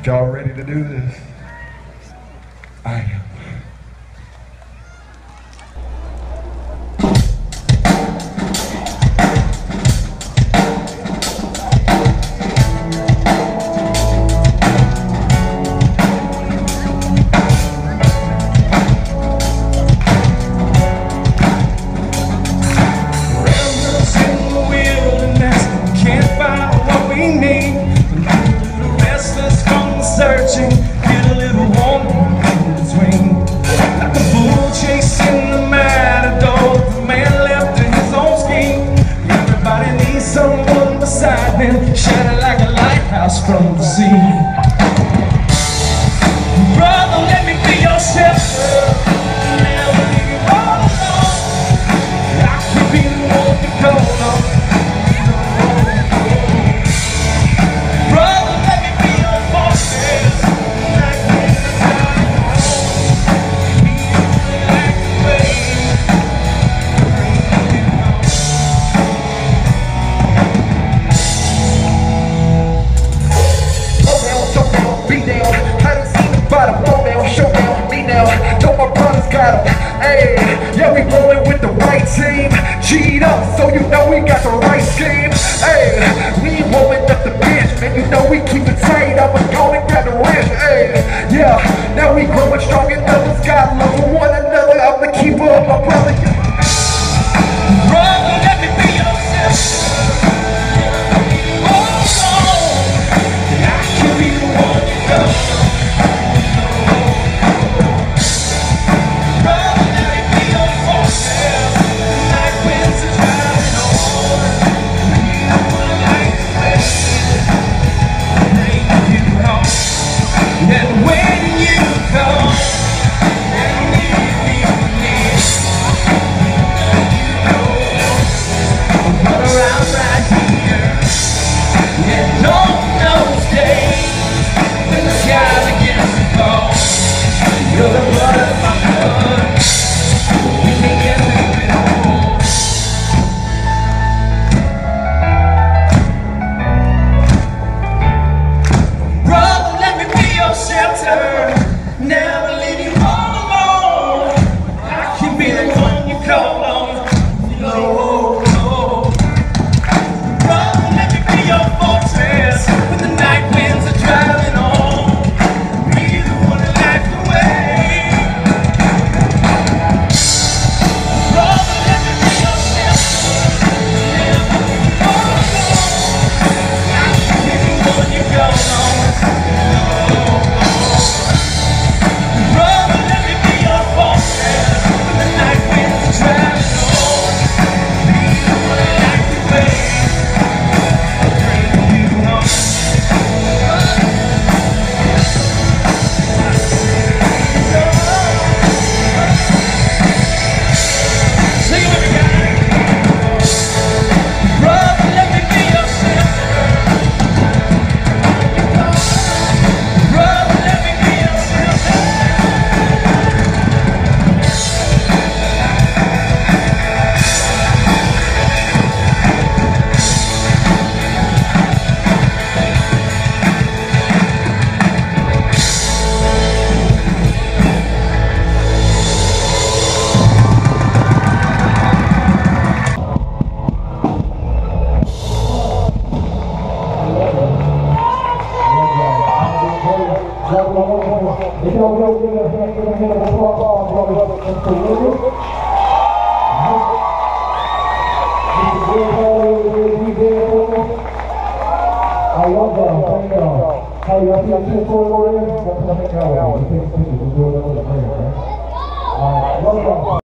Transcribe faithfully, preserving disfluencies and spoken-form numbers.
Y'all ready to do this? I am. Searching, get a little warm in between. Like a bull chasing the matador, the man left to his own scheme. Everybody needs someone beside them, shining like a lighthouse from the sea. Brother, let me be your shelter. Never leave you all alone. I can be the one to call on. Hey, yeah, we rolling with the right team. G'd up, so you know we got the right scheme. Hey, we ain't rolling up the bench, man. You know we keep it tight. I'ma go and grab the wrench. Hey, yeah, now we growing strong and others got love for one another. I'm the keeper of my brother. Brother, let me be your sister. Oh, I can be the one you go. And when you come and leave me near, you know what around right here. And on those days when the sky begins to fall, you're the blood of my blood. We can get through it all. Brother, let me be your shelter, never leave you all alone. I can be the one you call on. No, no. Brother, let me be your fortress when the night winds are driving on. Be the one that lights the way. Brother, let me be your shelter, never leave you all alone. I can be the one you call on. I love that. Thank y'all. How y'all feel for it? That's what I think I want. I love y'all.